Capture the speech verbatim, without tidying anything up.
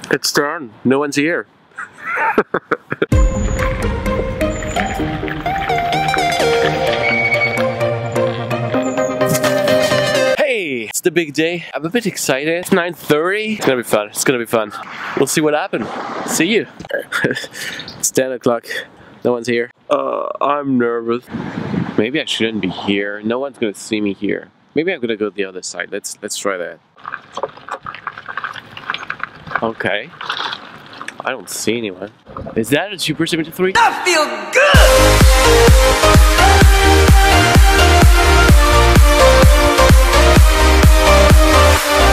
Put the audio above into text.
It's done. No one's here. Hey, it's the big day. I'm a bit excited. It's nine thirty. It's gonna be fun. It's gonna be fun. We'll see what happens. See you. It's ten o'clock. No one's here. Uh, I'm nervous. Maybe I shouldn't be here. No one's gonna see me here. Maybe I'm gonna go to the other side. Let's let's try that. Okay. I don't see anyone. Is that a Super seventy-three? I feel good!